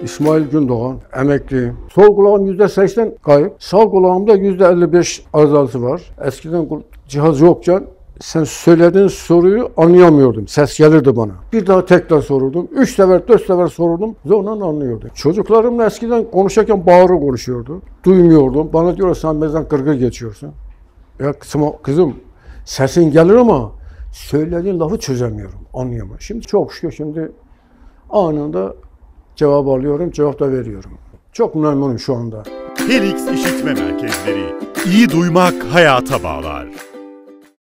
İsmail Gündoğan, emekliyim. Sol kulağım %80 kayıp, sağ kulağımda %55 arızası var. Eskiden cihaz yokken sen söylediğin soruyu anlayamıyordum. Ses gelirdi bana. Bir daha tekrar sorurdum. 3 sefer, 4 sefer sorurdum. Zorla anlıyordum. Çocuklarımla eskiden konuşurken bağırı konuşuyordu. Duymuyordum. Bana diyorlar sen bizden kırgır geçiyorsun. Ya kızım sesin gelir ama söylediğin lafı çözemiyorum. Anlayamam. Şimdi çok şükür şimdi anında cevap alıyorum. Cevap da veriyorum. Çok memnunum şu anda. Helix İşitme Merkezleri. İyi duymak hayata bağlar.